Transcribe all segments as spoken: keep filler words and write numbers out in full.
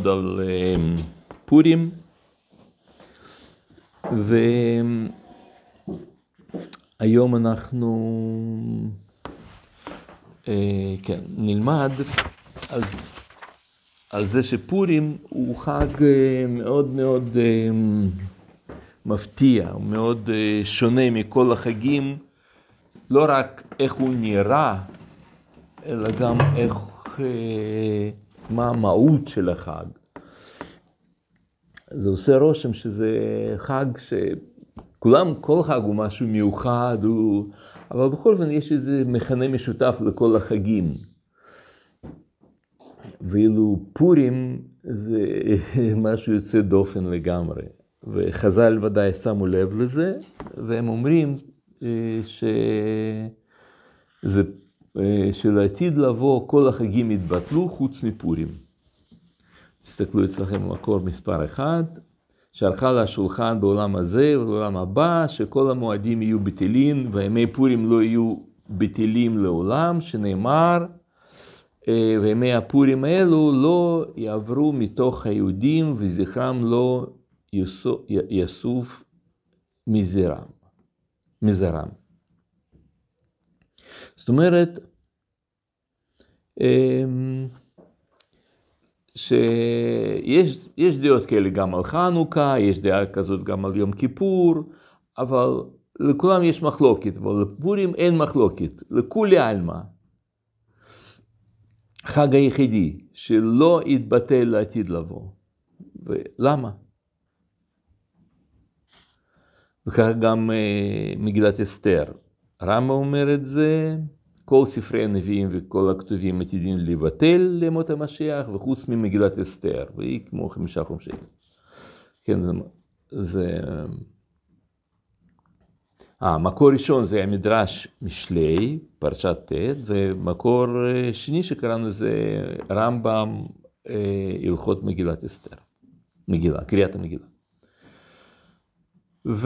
ללמוד על פורים, והיום אנחנו כן, נלמד על, על זה שפורים הוא חג מאוד מאוד מפתיע, הוא מאוד שונה מכל החגים, לא רק איך הוא נראה, אלא גם איך, מה המהות של החג. זה עושה רושם שזה חג שכולם, כל חג הוא משהו מיוחד, הוא, אבל בכל זאת יש איזה מכנה משותף לכל החגים. ואילו פורים זה משהו יוצא דופן לגמרי. וחז"ל ודאי שמו לב לזה, והם אומרים שזה, שלעתיד לבוא כל החגים יתבטלו חוץ מפורים. תסתכלו אצלכם במקור מספר אחד, שערכה לה שולחן בעולם הזה ובעולם הבא, שכל המועדים יהיו בטלים, וימי פורים לא יהיו בטלים לעולם, שנאמר, וימי הפורים האלו לא יעברו מתוך היהודים, וזכרם לא יסוף מזרם. מזרם. זאת אומרת, שיש יש דעות כאלה גם על חנוכה, יש דעה כזאת גם על יום כיפור, אבל לכולם יש מחלוקת, אבל לפורים אין מחלוקת, לכולי עלמא. חג היחידי שלא יתבטל לעתיד לבוא. ולמה? וכך גם מגילת אסתר. רמב"ם אומר את זה, כל ספרי הנביאים וכל הכתובים עתידים לבטל למות המשיח, וחוץ ממגילת אסתר, והיא כמו חמישה חומשי. כן, זה... זה... אה, מקור ראשון זה המדרש משלי, פרשת ט', ומקור שני שקראנו זה רמב"ם, הלכות מגילת אסתר. מגילה, קריאת המגילה. ו...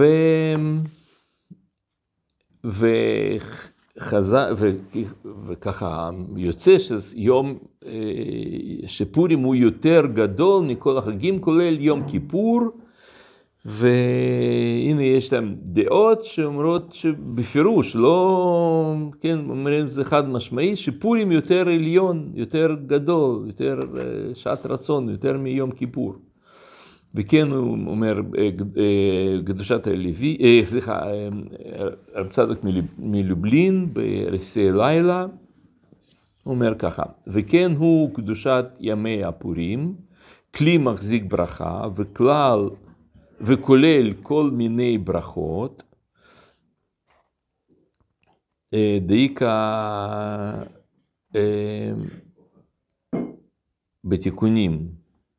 וחזה... ו... וככה יוצא שיום, שפורים הוא יותר גדול מכל החגים, כולל יום כיפור, והנה יש להם דעות שאומרות שבפירוש, לא, כן, אומרים זה חד משמעי, שפורים יותר עליון, יותר גדול, יותר שעת רצון, יותר מיום כיפור. וכן הוא אומר, קדושת הלוי, סליחה, רב צדוק מלובלין, ברסיי לילה, אומר ככה, וכן הוא קדושת ימי הפורים, כלי מחזיק ברכה, וכלל, וכולל כל מיני ברכות, דאיקה בתיקונים,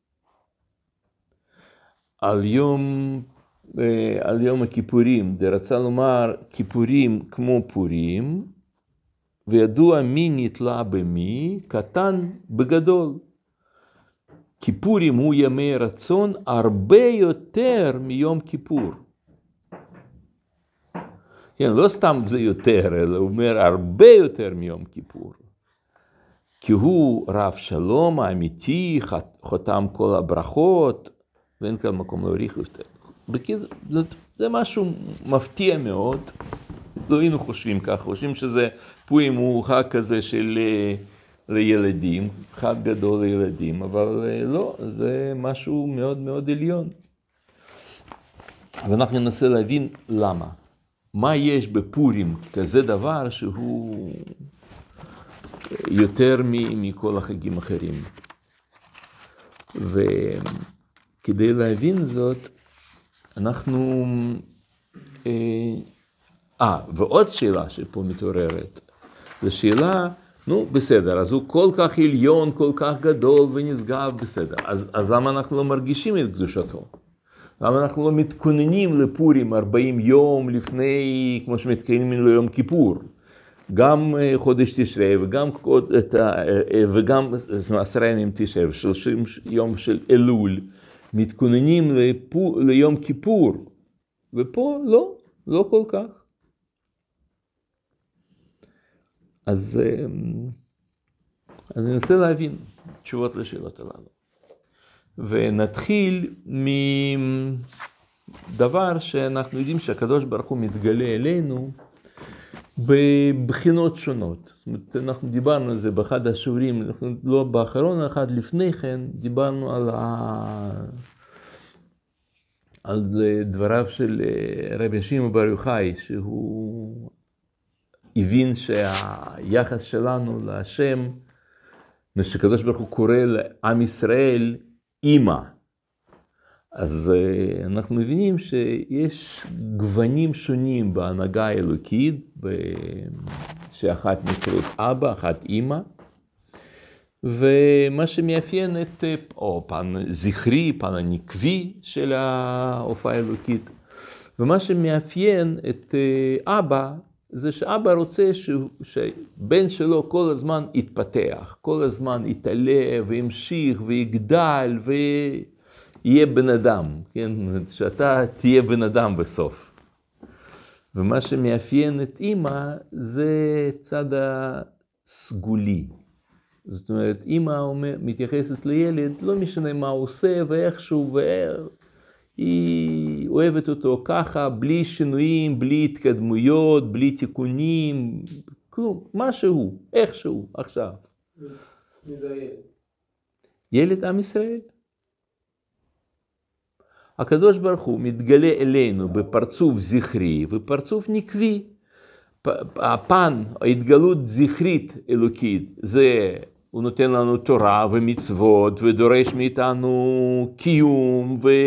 על יום, על יום הכיפורים, דרצה לומר כיפורים כמו פורים, וידוע מי נתלה במי, קטן בגדול. כיפורים הוא ימי רצון הרבה יותר מיום כיפור. כן, לא סתם זה יותר, אלא הוא אומר הרבה יותר מיום כיפור. כי הוא רב שלום האמיתי, חותם כל הברכות, ואין כאן מקום להוריך יותר. בקיצור, זה, זה משהו מפתיע מאוד. לא היינו חושבים כך, חושבים שזה פורים הוא חג כזה של לילדים, חג גדול לילדים, אבל לא, זה משהו מאוד מאוד עליון. ואנחנו ננסה להבין למה. מה יש בפורים כזה דבר שהוא יותר מכל החגים האחרים. וכדי להבין זאת, אנחנו... אה, ועוד שאלה שפה מתעוררת, זו שאלה, נו בסדר, אז הוא כל כך עליון, כל כך גדול ונשגב, בסדר. אז, אז למה אנחנו לא מרגישים את קדושתו? למה אנחנו לא מתכוננים לפורים ארבעים יום לפני, כמו שמתכוננים ליום כיפור? גם חודש תשרי וגם, וגם עשרה ימים תשרי ושלושים יום של אלול, מתכוננים לפור, ליום כיפור. ופה לא, לא כל כך. אז, אז אני אנסה להבין תשובות לשאלות הללו. ונתחיל מדבר שאנחנו יודעים שהקדוש ברוך הוא מתגלה אלינו בבחינות שונות. זאת אומרת, אנחנו דיברנו על זה באחד השיעורים, אנחנו לא באחרון, אחד לפני כן, דיברנו על, ה... על דבריו של רבי שמעון בר יוחאי, שהוא הבין שהיחס שלנו להשם, שקדוש ברוך הוא קורא לעם ישראל אימא. אז אנחנו מבינים שיש גוונים שונים בהנהגה האלוקית, שאחת נקראת אבא, אחת אימא, ומה שמאפיין את, או פן זכרי, פן הנקבי של ההופעה האלוקית, ומה שמאפיין את אבא, זה שאבא רוצה שבן שלו כל הזמן יתפתח, כל הזמן יתעלה וימשיך ויגדל ויהיה בן אדם, כן? שאתה תהיה בן אדם בסוף. ומה שמאפיין את אמא זה צד הסגולי. זאת אומרת, אמא מתייחסת לילד, לא משנה מה הוא עושה ואיכשהו ואיך. היא אוהבת אותו ככה, בלי שינויים, בלי התקדמויות, בלי תיקונים, כלום, משהו, איכשהו, עכשיו. מי זה הילד? ילד עם ישראל. הקדוש ברוך הוא מתגלה אלינו בפרצוף זכרי ופרצוף נקבי. הפן, ההתגלות זכרית אלוקית, זה הוא נותן לנו תורה ומצוות ודורש מאיתנו קיום ו...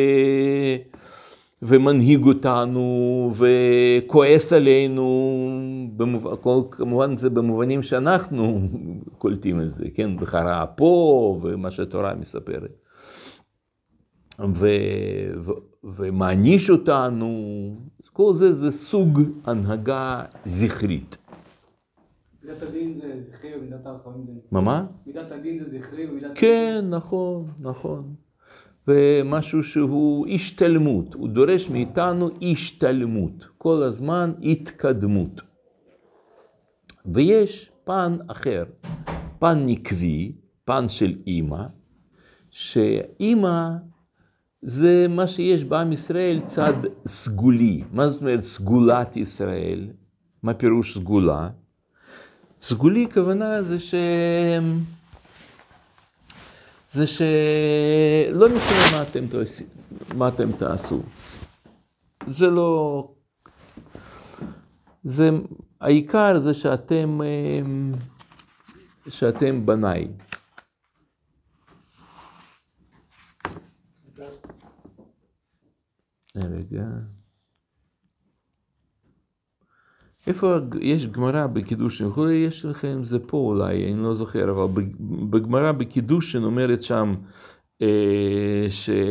ומנהיג אותנו וכועס עלינו, במוב... כמובן זה במובנים שאנחנו קולטים את זה, כן? בחרה פה ומה שהתורה מספרת. ו... ו... ומעניש אותנו, כל זה זה סוג הנהגה זכרית. מידת הדין זה זכרי ומידת הרחמים זה... מה מה? מידת הדין זה זכרי ומידת... כן, נכון, נכון. ומשהו שהוא השתלמות, הוא דורש מאיתנו השתלמות, כל הזמן התקדמות. ויש פן אחר, פן נקבי, פן של אמא, שאמא זה מה שיש בעם ישראל צד סגולי. מה זאת אומרת סגולת ישראל? מה פירוש סגולה? סגולי כוונה זה ש... זה שלא משנה מה אתם תעשו, מה אתם תעשו. זה לא... זה... העיקר זה שאתם... שאתם בניי. רגע. איפה יש גמרא בקידושין? יכול להיות יש לכם זה פה אולי, אני לא זוכר, אבל בגמרא בקידושין אומרת שם אה,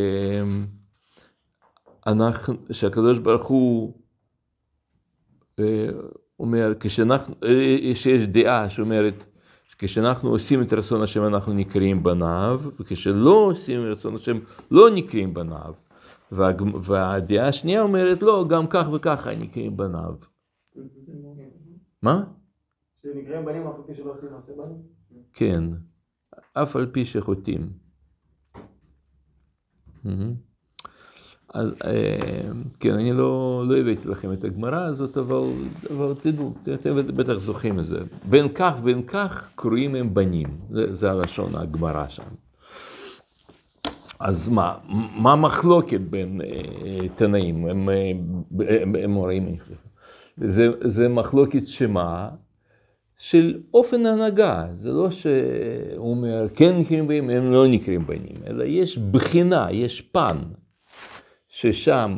שאנחנו, שהקדוש ברוך הוא אה, אומר, כשאנחנו, אה, שיש דעה שאומרת, כשאנחנו עושים את רצון השם אנחנו נקראים בניו, וכשלא עושים את רצון השם לא נקראים בניו. וה, והדעה השנייה אומרת, לא, גם כך וככה נקראים בניו. מה? שנקראים בנים אף על פי שלא עושים מעשה בנים? כן, אף על פי שחוטאים. אז כן, אני לא, לא הבאתי לכם את הגמרא הזאת, אבל, אבל תדעו, אתם בטח זוכרים את זה. בין כך ובין כך קוראים הם בנים, זה, זה הלשון הגמרא שם. אז מה, מה מחלוקת בין תנאים? הם, הם, הם מוראים, אני חושב. זה, זה מחלוקת שמה של אופן הנהגה. זה לא שהוא אומר, כן נקראים בנים, הם לא נקראים בנים, אלא יש בחינה, יש פן, ששם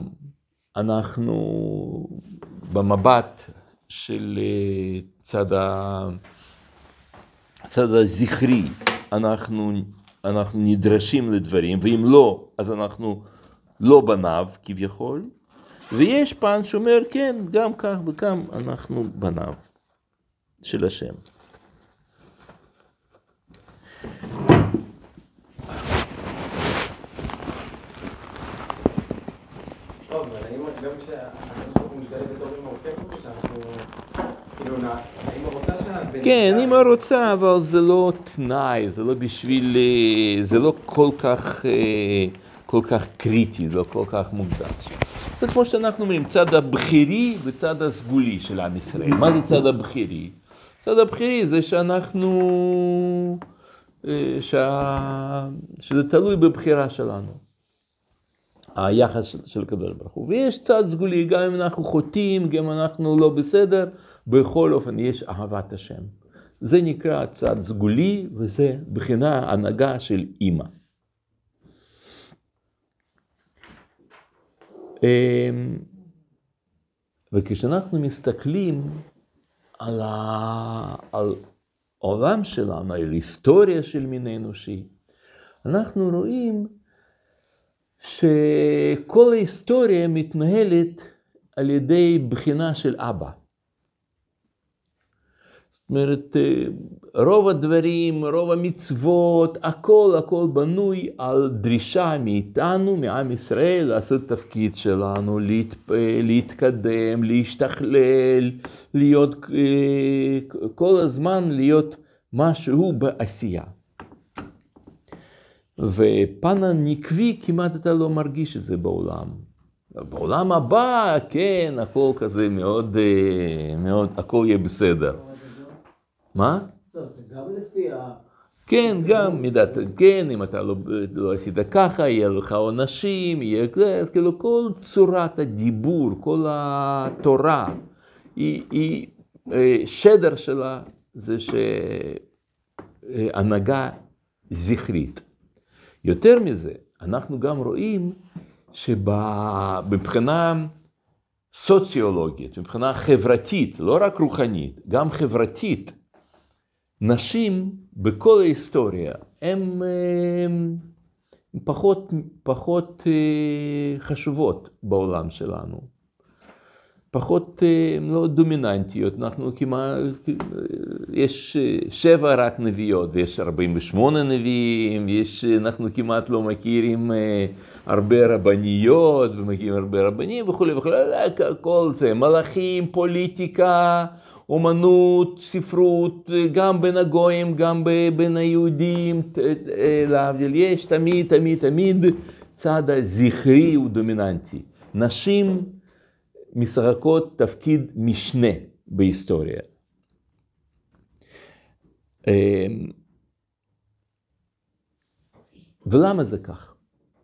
אנחנו במבט של צד, ה, צד הזכרי, אנחנו, אנחנו נדרשים לדברים, ואם לא, אז אנחנו לא בניו כביכול, ויש פן שאומר, כן, גם כך וכם אנחנו בניו של השם. טוב, אבל אני אומר, גם כשאנחנו מתגלה בתור אמא, הוא כן רוצה שאנחנו כאילו, האמא רוצה שהבן... כן, אמא רוצה, אבל זה לא תנאי, זה לא בשביל, זה לא כל כך, כל כך קריטי, זה לא כל כך מוקדש. זה כמו שאנחנו אומרים, צד הבחירי וצד הסגולי של עם ישראל. מה זה צד הבחירי? צד הבחירי זה שאנחנו, שה... שזה תלוי בבחירה שלנו. היחס של, של הקדוש ברוך הוא. ויש צד סגולי, גם אם אנחנו חוטאים, גם אם אנחנו לא בסדר, בכל אופן יש אהבת השם. זה נקרא צד סגולי, וזה בחינה הנהגה של אמא. וכשאנחנו מסתכלים על, ה... על העולם שלנו, על היסטוריה של מין האנושי, אנחנו רואים שכל ההיסטוריה מתנהלת על ידי בחינה של אבא. זאת אומרת, רוב הדברים, רוב המצוות, הכל, הכל בנוי על דרישה מאיתנו, מעם ישראל, לעשות תפקיד שלנו, להת... להתקדם, להשתכלל, להיות, כל הזמן להיות משהו בעשייה. ופן הנקבי כמעט אתה לא מרגיש את זה בעולם. בעולם הבא, כן, הכל כזה מאוד, מאוד, הכל יהיה בסדר. מה? לא, זה גם לפי ה... כן, גם מידת, כן, אם אתה לא, לא עשית ככה, יהיה לך עונשים, יהיה כזה, כאילו כל צורת הדיבור, כל התורה, היא, היא, שדר שלה זה שהנהגה זכרית. יותר מזה, אנחנו גם רואים שבבחינה סוציולוגית, מבחינה חברתית, לא רק רוחנית, גם חברתית, נשים בכל ההיסטוריה הן פחות, פחות חשובות בעולם שלנו. פחות לא דומיננטיות, אנחנו כמעט, יש שבע רק נביאות, ויש ארבעים ושמונה נביאים, יש, אנחנו כמעט לא מכירים הרבה רבניות, ומכירים הרבה רבנים וכו' וכו', כל זה, מלאכים, פוליטיקה, אומנות, ספרות, גם בין הגויים, גם בין היהודים, להבדיל, יש תמיד, תמיד, תמיד, צד הזכרי הוא דומיננטי. נשים משחקות תפקיד משנה בהיסטוריה. ולמה זה כך?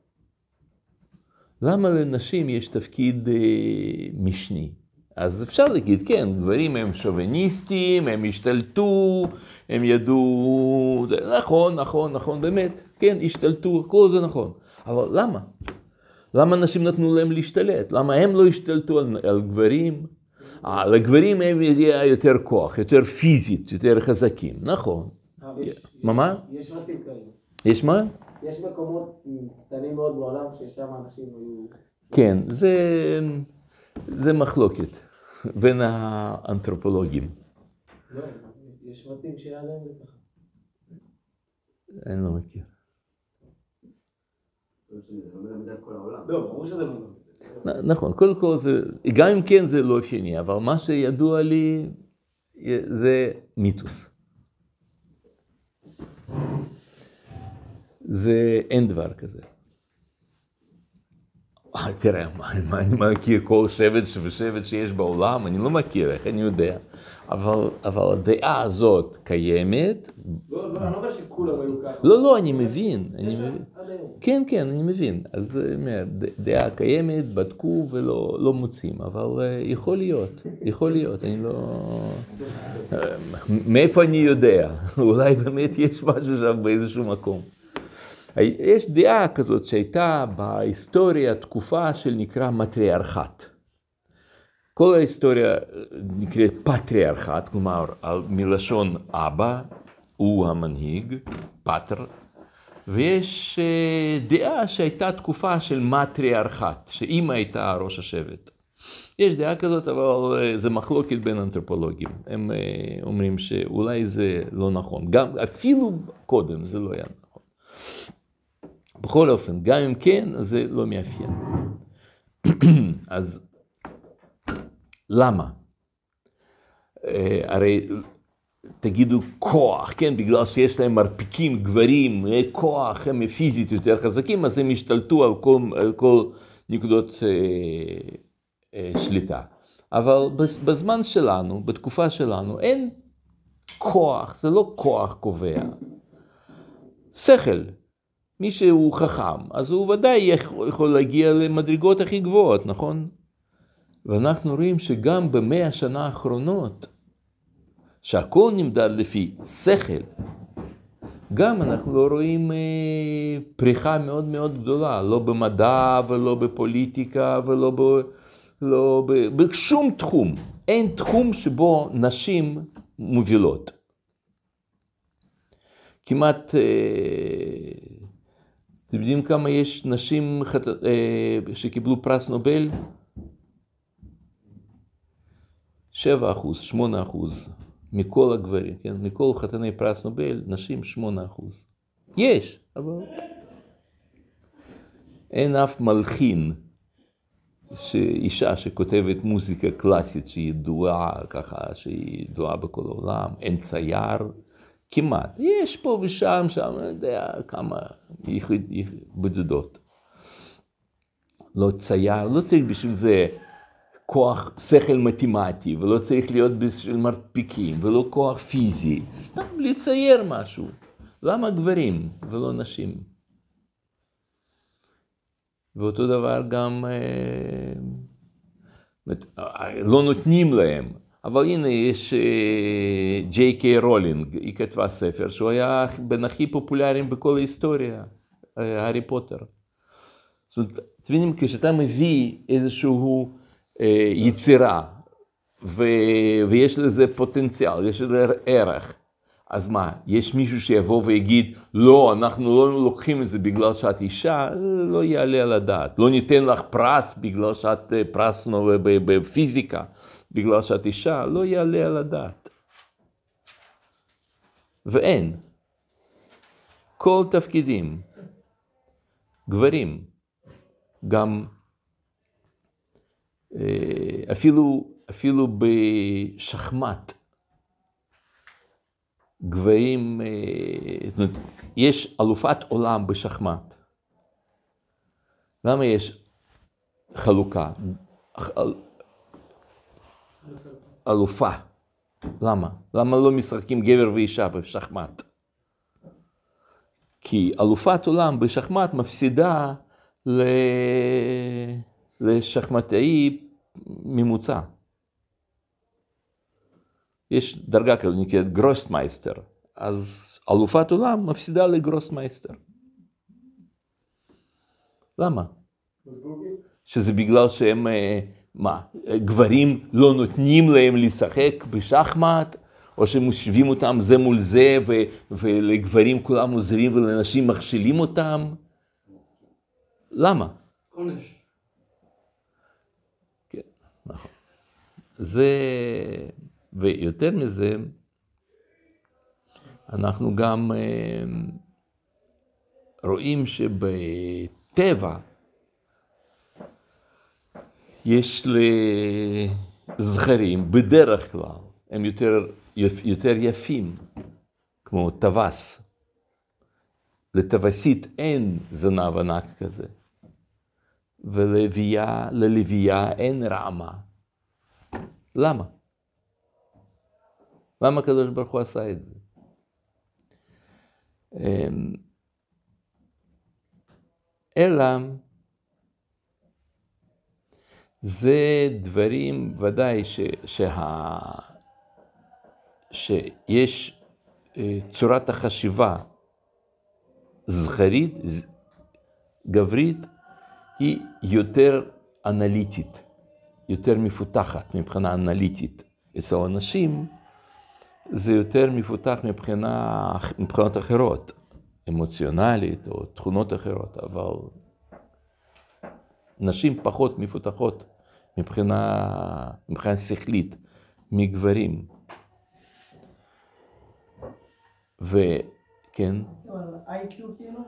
למה לנשים יש תפקיד משני? אז אפשר להגיד, כן, גברים הם שוביניסטים, הם השתלטו, הם ידעו, נכון, נכון, נכון, באמת, כן, השתלטו, כל זה נכון. אבל למה? למה אנשים נתנו להם להשתלט? למה הם לא השתלטו על, על גברים? אה, לגברים הם יהיה יותר כוח, יותר פיזית, יותר חזקים, נכון. יש, מה מה? יש שבטים כאלה. יש מה? יש מקומות קטנים מאוד בעולם ששם אנשים היו... כן, זה, זה מחלוקת בין האנתרופולוגים. לא, יש שבטים שהיה להם זה ככה. אני לא מכיר. לא, ברור שזה לא. נכון, קודם כל זה, גם אם כן זה לא אופייני, אבל מה שידוע לי זה מיתוס. זה אין דבר כזה. תראה, מה אני מכיר כל שבט ושבט שיש בעולם, אני לא מכיר, איך אני יודע. אבל, אבל הדעה הזאת קיימת. לא, לא, אני לא יודע שכולם היו ככה. לא, לא, אני מבין. אני מבין. כן, כן, אני מבין. אז דעה קיימת, בדקו ולא לא מוצאים, אבל יכול להיות, יכול להיות, אני לא... מאיפה אני יודע? אולי באמת יש משהו שם באיזשהו מקום. יש דעה כזאת שהייתה בהיסטוריה תקופה של נקרא מטריארכט. כל ההיסטוריה נקראת פטריארכט, כלומר מלשון אבא, הוא המנהיג, פטר, ויש דעה שהייתה תקופה של מטריארכט, שאמא הייתה ראש השבט. יש דעה כזאת, אבל זה מחלוקת בין אנתרופולוגים. הם אומרים שאולי זה לא נכון, גם אפילו קודם זה לא היה נכון. בכל אופן, גם אם כן, זה לא מאפיין. אז למה? הרי תגידו כוח, כן, בגלל שיש להם מרפיקים, גברים, כוח, הם פיזית יותר חזקים, אז הם השתלטו על כל, על כל נקודות אה, אה, שליטה. אבל בזמן שלנו, בתקופה שלנו, אין כוח, זה לא כוח קובע. שכל, מי שהוא חכם, אז הוא ודאי יכול להגיע למדרגות הכי גבוהות, נכון? ואנחנו רואים שגם במאה השנה האחרונות, שהכל נמדד לפי שכל, גם אנחנו לא רואים אה, פריחה מאוד מאוד גדולה, לא במדע ולא בפוליטיקה ולא ב, לא ב, בשום תחום. אין תחום שבו נשים מובילות. כמעט, אה, אתם יודעים כמה יש נשים אה, שקיבלו פרס נובל? שבע אחוז, שמונה אחוז. מכל הגברים, כן? מכל חתני פרס נובל, נשים שמונה אחוז. יש, אבל אין אף מלחין, אישה שכותבת מוזיקה קלאסית שהיא ידועה ככה, שהיא ידועה בכל העולם, אין צייר, כמעט. יש פה ושם, שם, אני יודע, כמה בודדות. לא צייר, לא צריך בשביל זה כוח שכל מתמטי, ולא צריך להיות בשביל מרפיקים, ולא כוח פיזי, סתם לצייר משהו. למה גברים ולא נשים? ואותו דבר גם לא נותנים להם. אבל הנה יש ג'יי קיי רולינג, היא כתבה ספר שהוא היה בין הכי פופולריים בכל ההיסטוריה, הארי פוטר. זאת אומרת, אתם מבינים, כשאתה מביא איזשהו יצירה, ו... ויש לזה פוטנציאל, יש לזה ערך, אז מה, יש מישהו שיבוא ויגיד, לא, אנחנו לא לוקחים את זה בגלל שאת אישה, לא יעלה על הדעת. לא ניתן לך פרס בגלל שאת פרס בפיזיקה, בגלל שאת אישה, לא יעלה על הדעת. ואין. כל תפקידים, גברים, גם אפילו, אפילו בשחמט, גבהים, זאת אומרת, יש אלופת עולם בשחמט. למה יש חלוקה? אלופה. למה? למה לא משחקים גבר ואישה בשחמט? כי אלופת עולם בשחמט מפסידה ל... לשחמטאי ממוצע. יש דרגה כזו נקראת גרוסמייסטר, אז אלופת עולם מפסידה לגרוסמייסטר. למה? שזה בגלל שהם, מה, גברים לא נותנים להם לשחק בשחמט, או שמושבים אותם זה מול זה, ו- ולגברים כולם עוזרים ולנשים מכשילים אותם? למה? עונש. כן, נכון. זה, ויותר מזה, אנחנו גם רואים שבטבע יש לזכרים, בדרך כלל, הם יותר, יותר יפים, כמו טווס. לטווסית אין זנב ענק כזה. וללוויה, ללוויה אין רעמה. למה? למה הקדוש ברוך הוא עשה את זה? אלא זה דברים ודאי ש, שה, שיש צורת החשיבה זכרית, גברית, היא יותר אנליטית, יותר מפותחת מבחינה אנליטית. אצל האנשים זה יותר מפותח מבחינה, מבחינות אחרות, אמוציונלית או תכונות אחרות, אבל נשים פחות מפותחות מבחינה, מבחינה שכלית מגברים. וכן. איי קיו כאילו?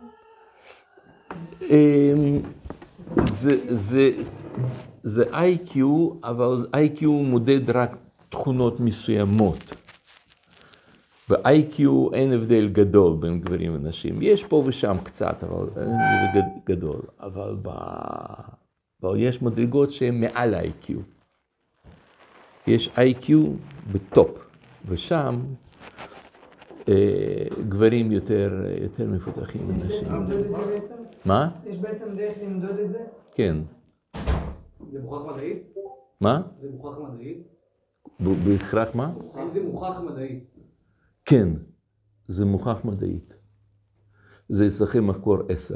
זה, זה, זה איי קיו, אבל איי קיו מודד רק תכונות מסוימות. ב-איי קיו אין הבדל גדול בין גברים ונשים. יש פה ושם קצת, אבל אין הבדל גדול. אבל, ב... אבל יש מדרגות שהן מעל ה-איי קיו. יש איי קיו בטופ, ושם אה, גברים יותר, יותר מפותחים מנשים. יש דרך למדוד את זה בעצם? מה? יש בעצם דרך למדוד את זה? כן. זה מוכח מדעית? מה? זה מוכח מדעית? בהכרח מה? האם זה מוכח מדעית? כן, זה מוכח מדעית. זה אצלכם מקור עשר.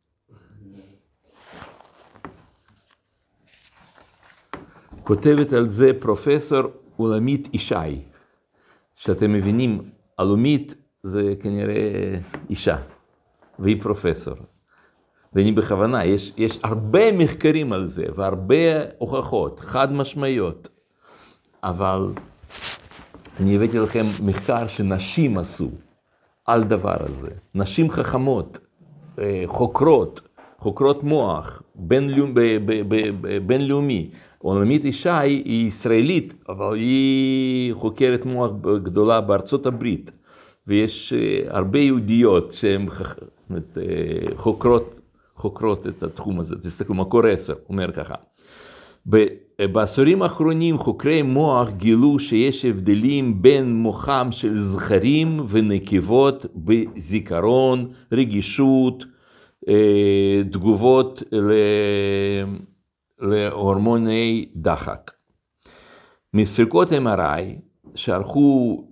כותבת על זה פרופסור עולמית ישי, שאתם מבינים, עולמית זה כנראה אישה, והיא פרופסור. ואני בכוונה, יש, יש הרבה מחקרים על זה, והרבה הוכחות, חד משמעיות. אבל אני הבאתי לכם מחקר שנשים עשו על דבר הזה. נשים חכמות, חוקרות, חוקרות מוח, בינלאומי. עולמית ישי היא ישראלית, אבל היא חוקרת מוח גדולה בארצות הברית. ויש הרבה יהודיות שהן חוקרות, חוקרות את התחום הזה. תסתכלו, מקור עשר, אומר ככה. בעשורים האחרונים חוקרי מוח גילו שיש הבדלים בין מוחם של זכרים ונקבות בזיכרון, רגישות, תגובות להורמוני דחק. מסריקות אם אר איי שערכו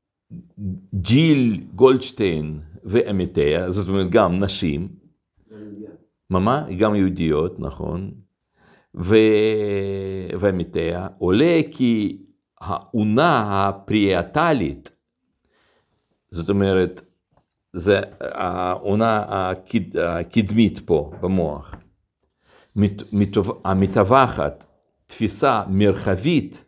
ג'יל גולדשטיין ועמיתיה, זאת אומרת גם נשים, מה? גם יהודיות, נכון. ועמיתיה, עולה כי העונה הפריאטלית, זאת אומרת, זה העונה הקדמית פה במוח, המתווכת תפיסה מרחבית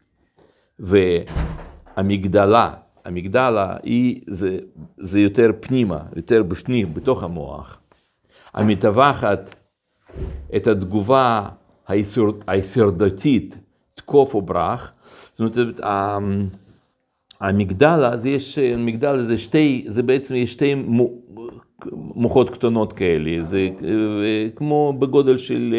והמגדלה, המגדלה היא, זה, זה יותר פנימה, יותר בפנים, בתוך המוח, המתווכת את התגובה ההישרדותית, תקוף או ברח. זאת אומרת, המגדלה, זה יש, המגדלה זה שתי, זה בעצם יש שתי מוחות קטנות כאלה, זה כמו בגודל של,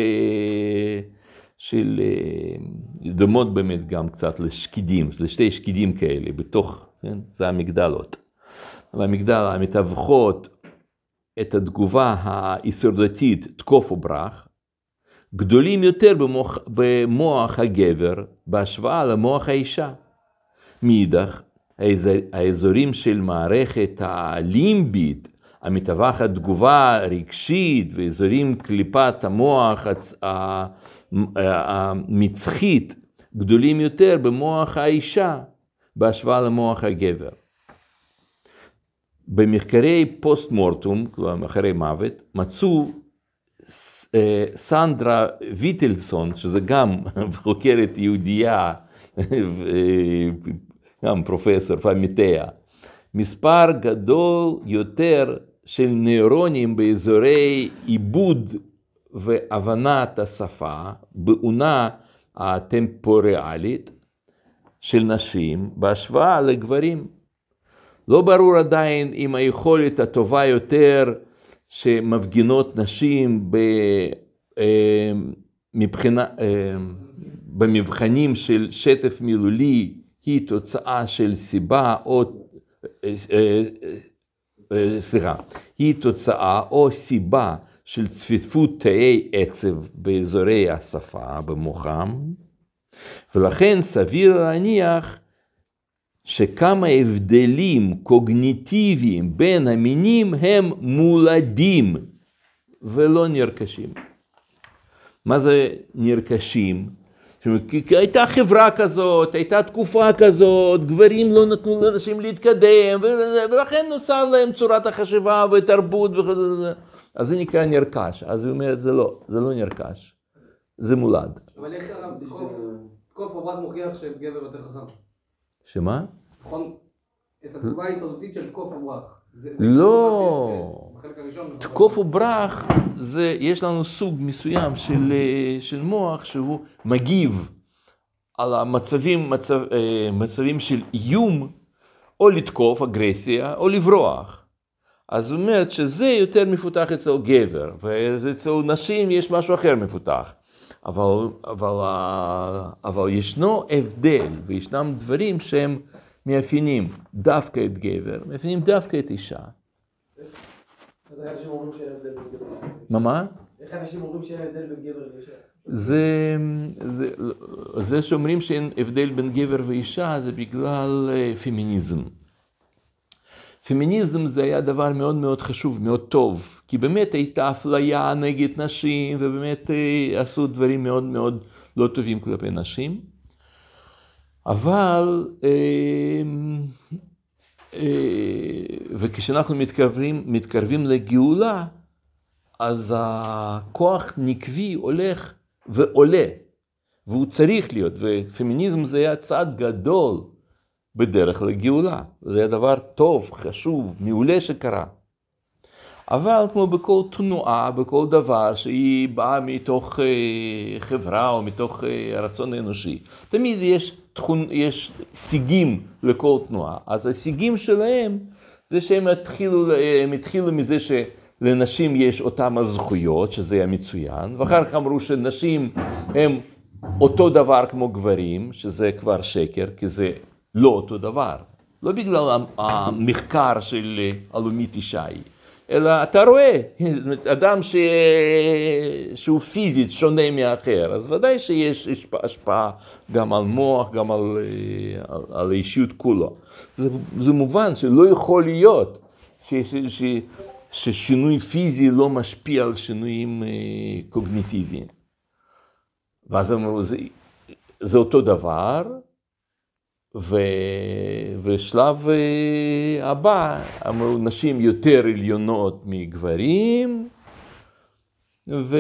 של דומות באמת גם קצת לשקידים, לשתי שקידים כאלה, בתוך, כן? זה המגדלות. והמגדלה מתווכות את התגובה ההישרדותית, תקוף או ברח, גדולים יותר במוח, במוח הגבר בהשוואה למוח האישה. מאידך, האזורים של מערכת הלימבית, המתווכת תגובה רגשית, ואזורים קליפת המוח המצחית, גדולים יותר במוח האישה בהשוואה למוח הגבר. במחקרי פוסט מורטום, כלומר אחרי מוות, מצאו סנדרה ויטלסון, שזה גם חוקרת יהודייה, גם פרופסור ועמיתיה, מספר גדול יותר של נוירונים באזורי עיבוד והבנת השפה, בעונה הטמפוריאלית של נשים, בהשוואה לגברים. לא ברור עדיין אם היכולת הטובה יותר שמפגינות נשים מבחינה, במבחנים של שטף מילולי היא תוצאה של סיבה או, סליחה, היא תוצאה או סיבה של צפיפות תאי עצב באזורי השפה במוחם, ולכן סביר להניח שכמה הבדלים קוגניטיביים בין המינים הם מולדים ולא נרכשים. מה זה נרכשים? כי הייתה חברה כזאת, הייתה תקופה כזאת, גברים לא נתנו לאנשים להתקדם, ולכן נוצר להם צורת החשיבה ותרבות וכו'. אז זה נקרא נרכש. אז היא אומרת, זה לא, זה לא נרכש, זה מולד. אבל איך הרב תקוף או ברח מוכיח שגבר יותר חכם? שמה? נכון, את התגובה ההישרדותית של תקוף או ברח. לא, תקוף וברח, זה, יש לנו סוג מסוים של, של מוח שהוא מגיב על המצבים, מצב, מצבים של איום, או לתקוף, אגרסיה, או לברוח. אז הוא אומר שזה יותר מפותח אצל גבר, ואצל נשים יש משהו אחר מפותח. אבל, אבל, אבל ישנו הבדל, וישנם דברים שהם מאפיינים דווקא את גבר, מאפיינים דווקא את אישה. אז איך אנשים אומרים שאין הבדל בין גבר ואישה? מה מה? איך אנשים אומרים שאין הבדל בין גבר ואישה? זה, זה, זה שאומרים שאין הבדל בין גבר ואישה, זה בגלל פמיניזם. פמיניזם זה היה דבר מאוד מאוד חשוב, מאוד טוב, כי באמת הייתה אפליה נגד נשים, ובאמת עשו דברים מאוד מאוד לא טובים כלפי נשים. אבל, וכשאנחנו מתקרבים, מתקרבים לגאולה, אז הכוח נקבי הולך ועולה, והוא צריך להיות, ופמיניזם זה היה צעד גדול בדרך לגאולה. זה היה דבר טוב, חשוב, מעולה שקרה. אבל כמו בכל תנועה, בכל דבר שהיא באה מתוך חברה או מתוך הרצון האנושי, תמיד יש, תכון, יש סיגים לכל תנועה. אז הסיגים שלהם זה שהם התחילו, הם התחילו מזה ש... לנשים יש אותם הזכויות, שזה היה מצוין, ואחר כך אמרו שנשים הם אותו דבר כמו גברים, שזה כבר שקר, כי זה לא אותו דבר. לא בגלל המחקר של אלומית ישי, אלא אתה רואה, אדם ש... שהוא פיזית שונה מאחר, אז ודאי שיש השפעה גם על מוח, גם על, על, על האישיות כולו. זה, זה מובן שלא יכול להיות ש... ש... ששינוי פיזי לא משפיע על שינויים קוגניטיביים. ואז אמרו, זה, זה אותו דבר, ו, ושלב הבא, אמרו, נשים יותר עליונות מגברים, ו,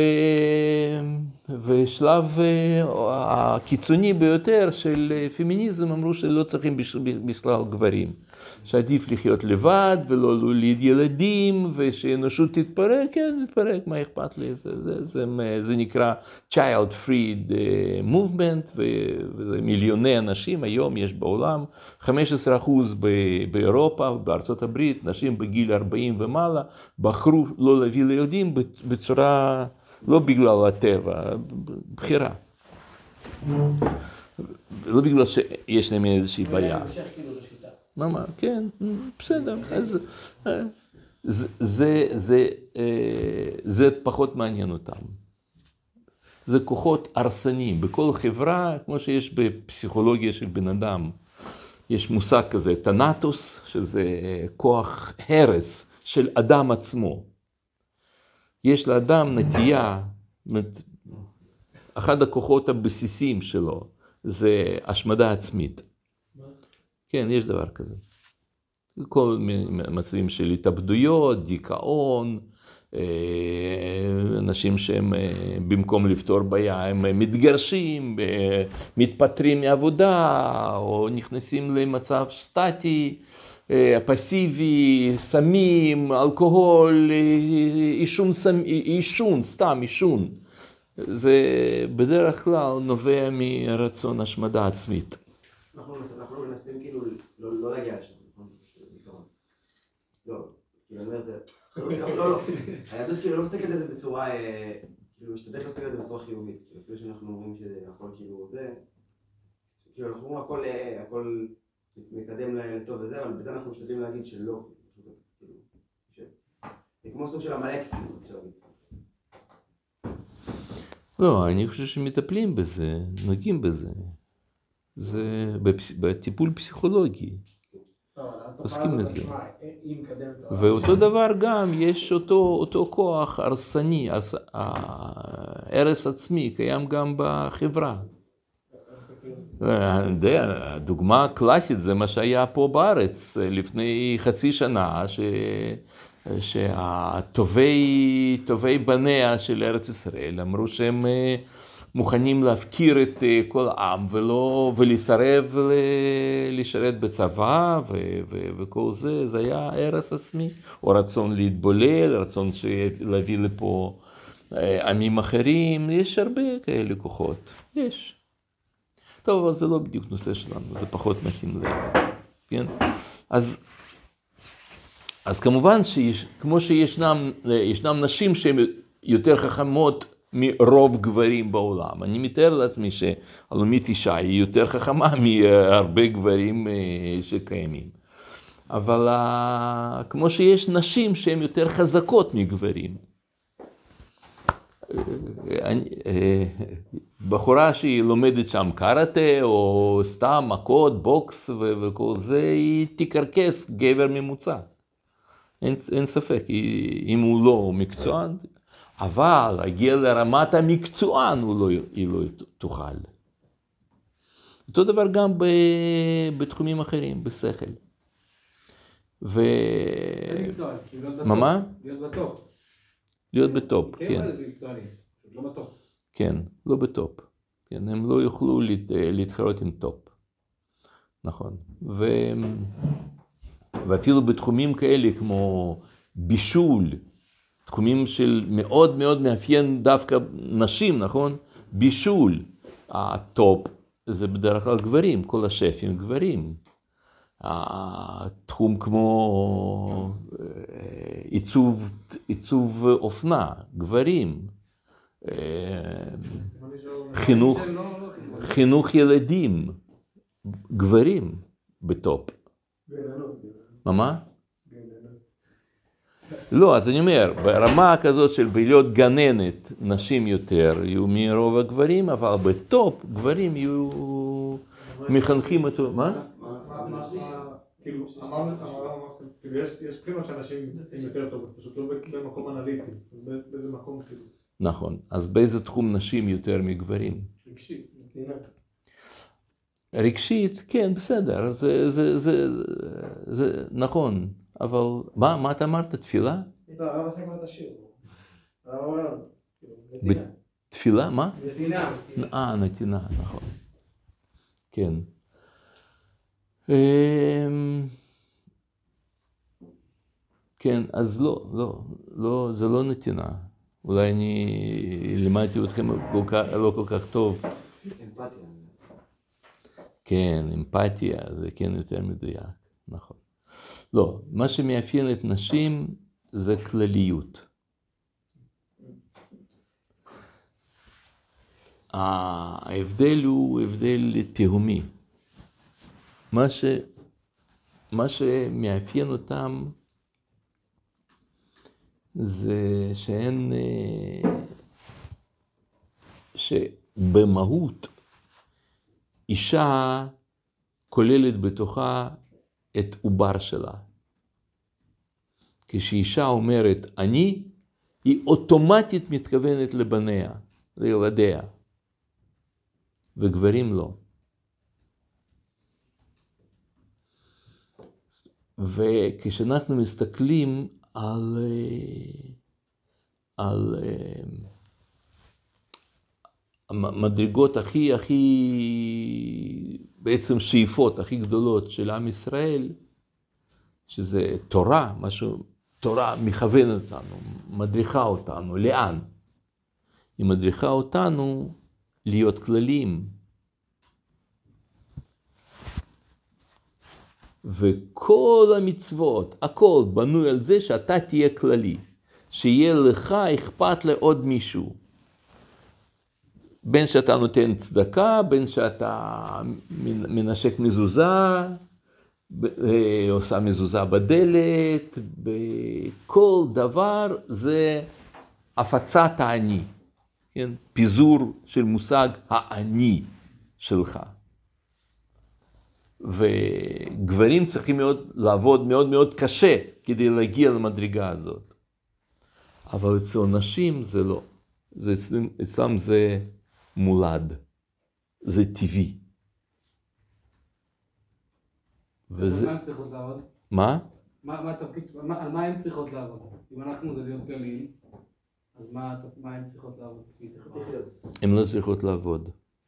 ושלב הקיצוני ביותר של פמיניזם, אמרו שלא צריכים בכלל גברים. שעדיף לחיות לבד ולא להוליד ילדים, ושאנושות תתפרק, כן, תתפרק, מה אכפת לי? זה, זה, זה, זה נקרא child freed movement, וזה מיליוני אנשים, היום יש בעולם, חמישה עשר אחוז באירופה, בארצות הברית, נשים בגיל ארבעים ומעלה, בחרו לא להביא לילדים בצורה, לא בגלל הטבע, בחירה. לא בגלל שיש להם איזושהי בעיה. מה, מה, כן, בסדר, אז זה, זה, זה, זה פחות מעניין אותם. זה כוחות הרסניים. בכל חברה, כמו שיש בפסיכולוגיה של בן אדם, יש מושג כזה, תנאטוס, שזה כוח הרס של אדם עצמו. יש לאדם נטייה, אחד הכוחות הבסיסיים שלו, זה השמדה עצמית. כן, יש דבר כזה. כל מצבים של התאבדויות, דיכאון, אנשים שהם במקום לפתור בעיה, הם מתגרשים, מתפטרים מעבודה, או נכנסים למצב סטטי, פסיבי, סמים, אלכוהול, עישון, עישון, סתם עישון. זה בדרך כלל נובע מרצון השמדה עצמית. אנחנו מנסים כאילו לא להגיע לשם, נכון? לא, כאילו אני אומר זה, לא, לא, היהדות כאילו לא מסתכלת על זה בצורה, כאילו משתדלת לא מסתכלת על זה בצורה חיובית, כאילו שאנחנו אומרים שזה הכל כאילו זה, כאילו אנחנו אומרים הכל מקדם לטוב וזה, אבל בזה אנחנו משתדלים להגיד שלא, כאילו, זה כמו סוג של עמלק, כאילו, אפשר להגיד. לא, אני חושב שמטפלים בזה, נוגעים בזה. זה בטיפול פסיכולוגי. עוסקים בזה. ואותו דבר גם, יש אותו, אותו כוח הרסני, הרס עצמי, קיים גם בחברה. הדוגמה הקלאסית זה מה שהיה פה בארץ לפני חצי שנה, ש... שהטובי, טובי בניה של ארץ ישראל אמרו שהם מוכנים להפקיר את כל העם ולא, ולסרב לשרת בצבא ו, ו, וכל זה, זה היה הרס עצמי, או רצון להתבולל, רצון להביא לפה עמים אחרים, יש הרבה כאלה כוחות, יש. טוב, אבל זה לא בדיוק נושא שלנו, זה פחות מתאים ל... כן? אז, אז כמובן שכמו שישנם ישנם נשים שהן יותר חכמות מרוב גברים בעולם. אני מתאר לעצמי שאלומית אישה היא יותר חכמה מהרבה גברים שקיימים. אבל כמו שיש נשים שהן יותר חזקות מגברים. בחורה שהיא לומדת שם קראטה או סתם מכות, בוקס וכל זה, היא תקרקס גבר ממוצע. אין, אין ספק, אם הוא לא מקצוען, אבל הגיע לרמת המקצוען הוא לא, היא לא תוכל. אותו דבר גם ב, בתחומים אחרים, בשכל. ו... זה מקצוען, כי להיות בטופ. מה מה? להיות בטופ. להיות בטופ, כן. כן. זה מקצועני, לא בטופ. כן, לא בטופ. כן, הם לא יוכלו להת, להתחרות עם טופ. נכון. ו... ואפילו בתחומים כאלה כמו בישול, תחומים של מאוד מאוד מאפיין דווקא נשים, נכון? בישול, הטופ זה בדרך כלל גברים, כל השפים גברים. התחום כמו עיצוב, עיצוב אופנה, גברים. חינוך, חינוך ילדים, גברים בטופ. מה מה? לא, אז אני אומר, ברמה כזאת של להיות גננת, נשים יותר יהיו מרוב הגברים, אבל בטופ גברים יהיו מחנכים אותו, מה? כאילו, אמרנו, כאילו, יש בחינות שאנשים הם יותר טובות, פשוט לא במקום אנליטי, אז באיזה מקום כאילו. נכון, אז באיזה תחום נשים יותר מגברים? רגשית. רגשית, כן, בסדר, זה, זה, זה, זה נכון, אבל מה, מה אתה אמרת, תפילה? לא, הרב עסק את השיר. הרב אומר, נתינה. תפילה, מה? נתינה. אה, נתינה, נכון. כן. כן, אז לא, לא, לא, זה לא נתינה. אולי אני לימדתי אתכם לא כל כך טוב. אמפתיה. כן, אמפתיה, זה כן יותר מדויק, נכון. לא, מה שמאפיין את נשים זה כלליות. ההבדל הוא הבדל תהומי. מה ש... מה שמאפיין אותם זה שהן, שבמהות אישה כוללת בתוכה את עובר שלה. כשאישה אומרת אני, היא אוטומטית מתכוונת לבניה, לילדיה, וגברים לא. וכשאנחנו מסתכלים על, על המדרגות הכי, הכי, בעצם שאיפות הכי גדולות של עם ישראל, שזה תורה, משהו, תורה מכוונת אותנו, מדריכה אותנו, לאן? היא מדריכה אותנו להיות כלליים. וכל המצוות, הכל בנוי על זה שאתה תהיה כללי, שיהיה לך אכפת לעוד מישהו. בין שאתה נותן צדקה, בין שאתה מנשק מזוזה, עושה מזוזה בדלת, בכל דבר זה הפצת האני, כן? פיזור של מושג האני שלך. וגברים צריכים מאוד, לעבוד מאוד מאוד קשה כדי להגיע למדרגה הזאת. אבל אצל נשים זה לא. זה, אצלם, אצלם זה מולד. זה טבעי. וזה... מה הן צריכות לעבוד? מה? מה, מה התפקיד, מה, על מה הן צריכות לעבוד? אם אנחנו זה להיות כלליים, אז מה, מה הן צריכות לעבוד? הן לא צריכות לעבוד.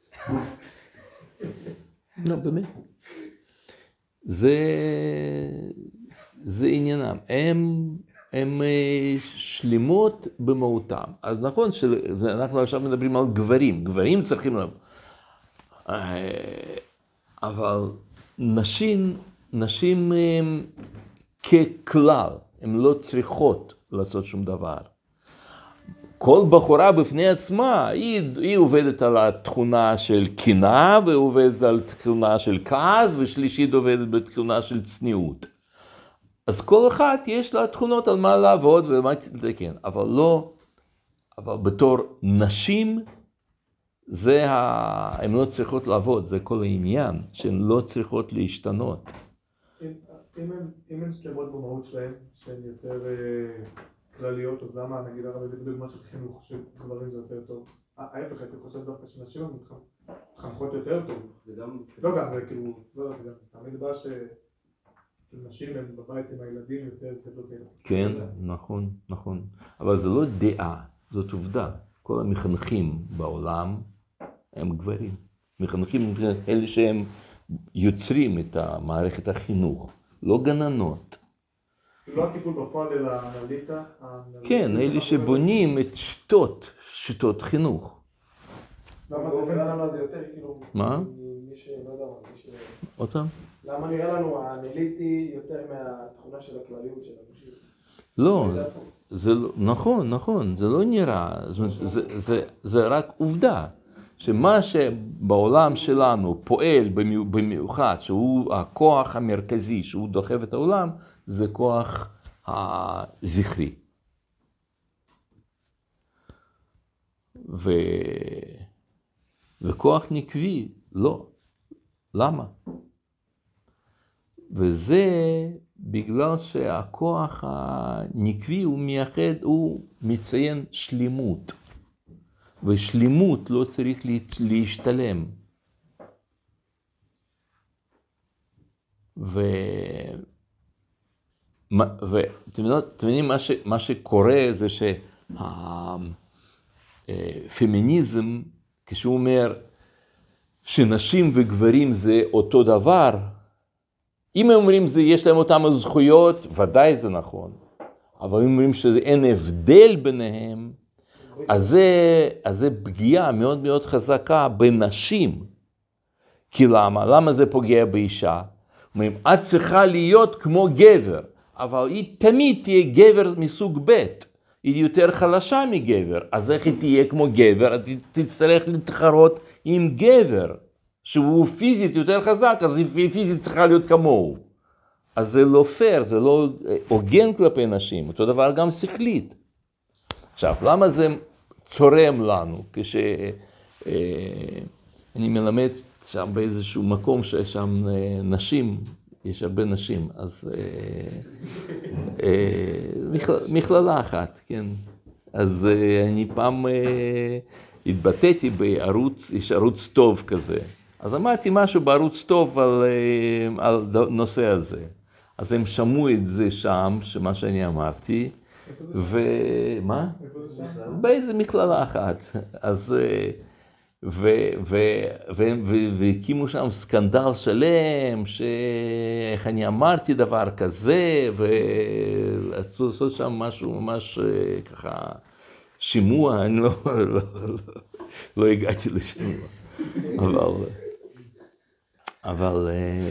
לא, באמת. זה, זה עניינם. הם, הם שלמות במהותם. אז נכון שאנחנו עכשיו מדברים על גברים. גברים צריכים לעבוד. אבל נשים, נשים הם, ככלל, הן לא צריכות לעשות שום דבר. כל בחורה בפני עצמה, היא, היא עובדת על התכונה של קנאה, ועובדת על תכונה של כעס, ושלישית עובדת בתכונה של צניעות. אז כל אחת יש לה תכונות על מה לעבוד ומה לתקן, אבל לא, אבל בתור נשים, זה ה... הן לא צריכות לעבוד, זה כל העניין, שהן לא צריכות להשתנות. אם, אם הן, אם הן שלמות במהות שלהן, שהן יותר כלליות, אז למה, נגיד, הרב הביא דוגמה של חינוך, שגברים זה יותר טוב? ההפך, הייתי חושב דווקא שנשים הן מתחנכות יותר טוב. זה גם... לא גם, זה כאילו, לא יודע, זה גם תמיד בא ש... נשים הן בבית עם הילדים יותר גדולות. כן, נכון, נכון. אבל זה לא דעה, זאת עובדה. כל המחנכים בעולם הם גברים. מחנכים אלה שהם יוצרים את מערכת החינוך, לא גננות. לא הטיפול בפועל אלא האנליטה? כן, אלה שבונים את שיטות, שיטות חינוך. למה זה נראה לנו אז יותר כאילו... מה? מי שלא יודע מה, מי ש... אותם? למה נראה לנו האנליטי יותר מהתכונה של הכלליות של אנשים? לא, זה לא, נכון, נכון, זה לא נראה, זה, זה, זה, זה רק עובדה, שמה שבעולם שלנו פועל במיוחד, שהוא הכוח המרכזי, שהוא דוחף את העולם, זה כוח הזכרי. ו... וכוח נקבי, לא. למה? וזה בגלל שהכוח הנקבי הוא מייחד, הוא מציין שלימות. ושלימות לא צריך להשתלם. ו... ואתם יודעים, מה, ש... מה שקורה זה שהפמיניזם, כשהוא אומר שנשים וגברים זה אותו דבר, אם הם אומרים שיש להם אותם הזכויות, ודאי זה נכון. אבל אם אומרים שאין הבדל ביניהם, אז זה, אז זה פגיעה מאוד מאוד חזקה בנשים. כי למה? למה זה פוגע באישה? אומרים, את צריכה להיות כמו גבר, אבל היא תמיד תהיה גבר מסוג ב'. היא יותר חלשה מגבר, אז איך היא תהיה כמו גבר? את תצטרך להתחרות עם גבר. שהוא פיזית יותר חזק, אז היא פיזית צריכה להיות כמוהו. אז זה לא פייר, זה לא הוגן כלפי נשים, אותו דבר גם שכלית. עכשיו, למה זה צורם לנו? כשאני מלמד שם באיזשהו מקום שיש שם נשים, יש הרבה נשים, אז מכללה אחת, כן. אז אני פעם התבטאתי בערוץ, יש ערוץ טוב כזה. אז אמרתי משהו בערוץ טוב על, על נושא הזה. אז הם שמעו את זה שם, שמה שאני אמרתי, ומה? באיזה מכללה אחת. אז, ו, ו, ו, ו, והקימו שם סקנדל שלם, שאיך אני אמרתי דבר כזה, ועשו לעשות שם משהו ממש ככה, שימוע, אני לא, לא, לא, לא הגעתי לשימוע. אבל... אבל,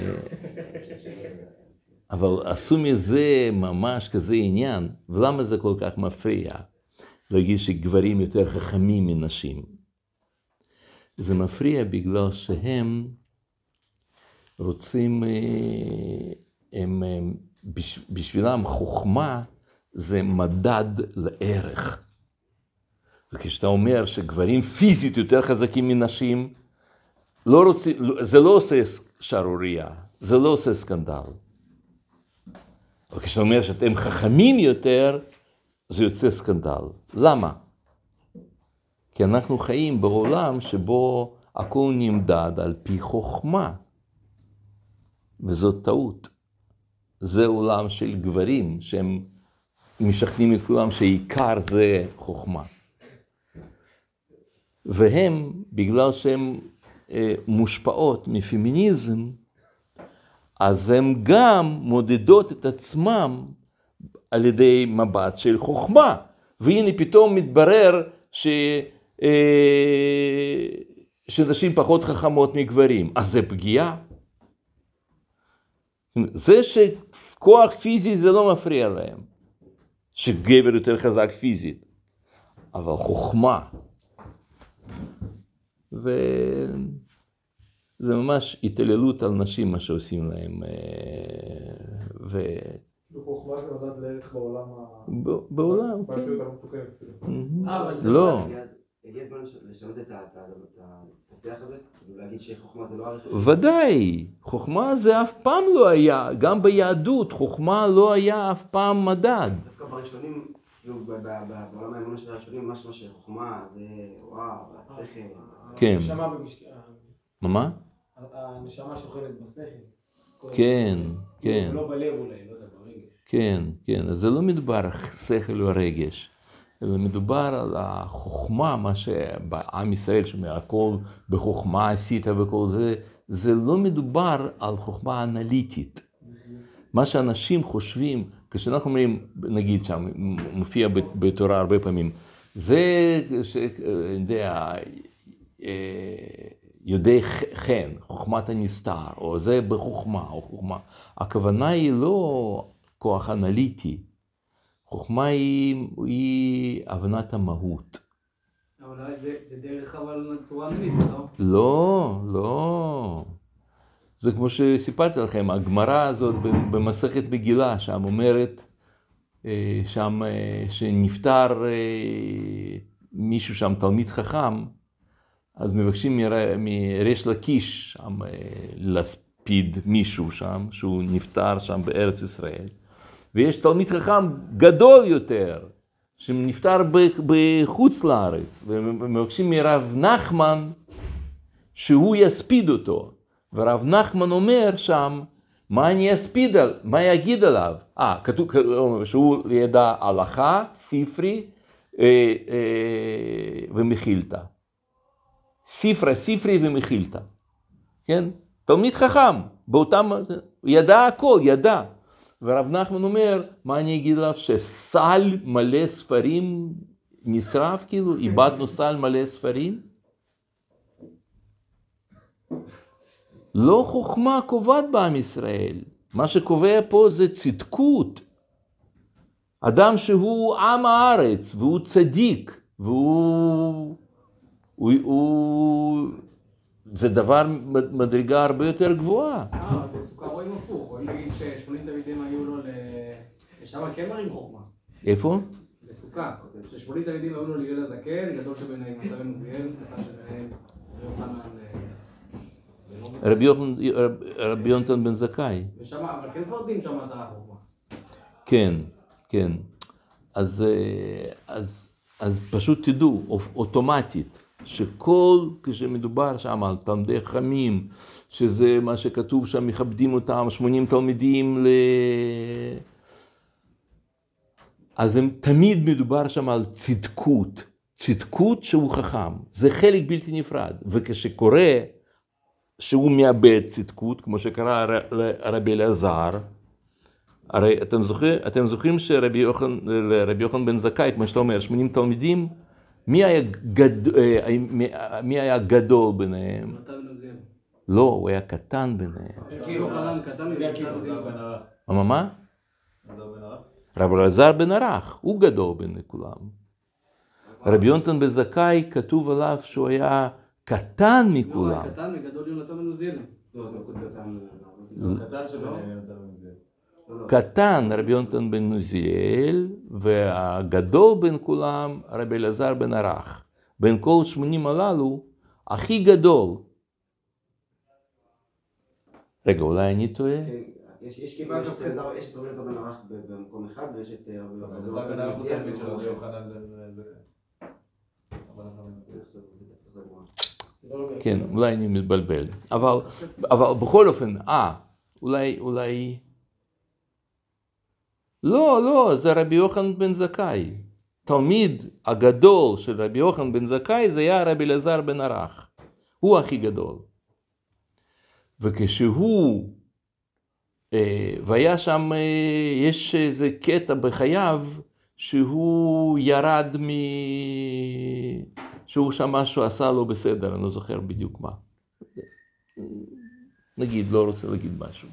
אבל עשו מזה ממש כזה עניין, ולמה זה כל כך מפריע? להגיד שגברים יותר חכמים מנשים. זה מפריע בגלל שהם רוצים, הם, בשבילם חוכמה זה מדד לערך. וכשאתה אומר שגברים פיזית יותר חזקים מנשים, לא רוצים, זה לא עושה שערוריה, זה לא עושה סקנדל. אבל כשאתה אומר שאתם חכמים יותר, זה יוצא סקנדל. למה? כי אנחנו חיים בעולם שבו הכל נמדד על פי חוכמה. וזאת טעות. זה עולם של גברים שהם משכנעים את כולם שעיקר זה חוכמה. והם, בגלל שהם מושפעות מפמיניזם, אז הם גם מודדות את עצמם על ידי מבט של חוכמה. והנה פתאום מתברר ש... שנשים פחות חכמות מגברים, אז זה פגיעה. זה שכוח פיזי זה לא מפריע להם, שגבר יותר חזק פיזית, אבל חוכמה, וזה ממש התעללות על נשים מה שעושים להם, ו... וחוכמה זה מדד לערך בעולם ה... בעולם, כן. במציאות המתוקנת. לא. הגיע הזמן לשנות את השיח הזה, ולהגיד שחוכמה זה לא ערך. ודאי, חוכמה זה אף פעם לא היה, גם ביהדות חוכמה לא היה אף פעם מדד. דווקא בראשונים, בעולם האמונה של הראשונים, משהו שחוכמה זה וואו, השכל. כן. הנשמה במשקל. מה? הנשמה שוכנת בשכל. כן, כן. לא בלב אולי, לא יודע, ברגש. כן, כן, אז זה לא מדובר על שכל או רגש, אלא מדובר על החוכמה, מה שבעם ישראל שאומר, הכל בחוכמה עשית וכל זה, זה לא מדובר על חוכמה אנליטית. מה שאנשים חושבים, כשאנחנו אומרים, נגיד שם, מופיע בתורה הרבה פעמים, זה, אני יודע, יודעי חן, חוכמת הנסתר, או זה בחוכמה, או חוכמה. הכוונה היא לא כוח אנליטי, חוכמה היא, היא הבנת המהות. אבל זה, זה דרך אבל צורה אנלית, לא? לא, לא. זה כמו שסיפרתי לכם, הגמרא הזאת במסכת מגילה, שם אומרת, שם שנפטר מישהו שם, תלמיד חכם, אז מבקשים מריש לקיש שם להספיד מישהו שם, שהוא נפטר שם בארץ ישראל. ויש תלמיד חכם גדול יותר, שנפטר בחוץ לארץ, ומבקשים מרב נחמן שהוא יספיד אותו. ורב נחמן אומר שם, מה אני אספיד על, מה יגיד עליו? אה, כתוב שהוא ידע הלכה, ספרי אה, אה, ומחילתא. ספרה, ספרי ומחילתא. כן? תלמיד חכם, באותם, ידע הכל, ידע. ורב נחמן אומר, מה אני אגיד עליו? שסל מלא ספרים נשרף, כאילו, איבדנו סל מלא ספרים? לא חוכמה קובעת בעם ישראל. מה שקובע פה זה צדקות. אדם שהוא עם הארץ, והוא צדיק, והוא... הוא, הוא... זה דבר מדרגה הרבה יותר גבוהה. אה, בסוכה רואים הפוך. רואים נגיד ששמונים תלמידים היו לו ל... שם כן מראים חוכמה. איפה? בסוכה. ששמונים תלמידים היו לו להלל הזקן, גדול שביניהם נתן עוזיאל, קטן שביניהם רבי יוחנן. רבי יונתן בן זכאי. ושם, אבל כן פרדים שם את החוכמה. כן, כן. אז, אז, אז פשוט תדעו, אוטומטית, שכל, כשמדובר שם על תלמידי חכמים, שזה מה שכתוב שם, מכבדים אותם, שמונים תלמידים ל... אז הם תמיד מדובר שם על צדקות, צדקות שהוא חכם, זה חלק בלתי נפרד, וכשקורה שהוא מאבד צדקות, כמו שקרה לרבי אלעזר, הרי אתם זוכרים, אתם זוכרים שרבי יוחנן, לרבי יוחנן בן זכאי, כמו שאתה אומר, שמונים תלמידים, מי היה, גד... מי היה גדול ביניהם? לא, הוא היה קטן ביניהם. מה, מה? רבי אלעזר בן ערך, הוא גדול בין כולם. רבי יונתן בן זכאי, כתוב עליו שהוא היה קטן מכולם. לא, קטן מגדול יונתן בן עוזיאל. לא, זה קטן שביניהם יונתן בן עוזיאל. קטן רבי יונתן בן עוזיאל, והגדול בין כולם רבי אלעזר בן ערך. בין כל שמונים הללו, הכי גדול. רגע, אולי אני טועה? יש כמעט, יש את רבי אלעזר בן ערך במקום אחד, ויש את רבי אלעזר בן ערך הוא תלמיד של רבי יוחנן בן זכאי. כן, אולי אני מתבלבל. אבל, אבל בכל אופן, אה, אולי, אולי... לא, לא, זה רבי יוחנן בן זכאי. תלמיד הגדול של רבי יוחנן בן זכאי זה היה רבי אלעזר בן ערך. הוא הכי גדול. וכשהוא, אה, והיה שם, אה, יש איזה קטע בחייו, שהוא ירד מ... שהוא שמע שהוא עשה לו בסדר, אני לא זוכר בדיוק מה. נגיד, לא רוצה להגיד משהו.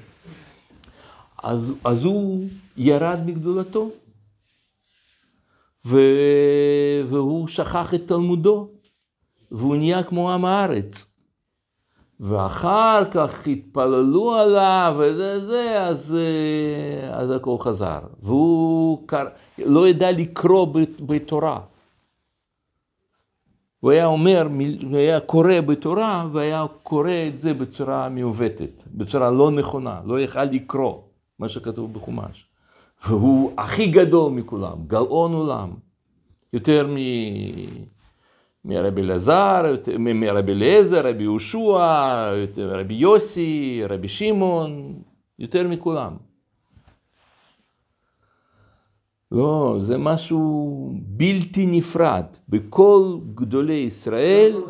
אז, אז הוא ירד מגדולתו, ו... והוא שכח את תלמודו, והוא נהיה כמו עם הארץ. ואחר כך התפללו עליו וזה זה, אז, אז הכל חזר. והוא קר... לא ידע לקרוא בתורה. הוא היה אומר, הוא היה קורא בתורה, והיה קורא את זה בצורה מעוותת, בצורה לא נכונה, לא יכל לקרוא מה שכתוב בחומש. והוא הכי גדול מכולם, גאון עולם, יותר מ... מרבי אלעזר, מרבי אליעזר, רבי יהושע, רבי יוסי, רבי שמעון, יותר מכולם. לא, זה משהו בלתי נפרד. בכל גדולי ישראל,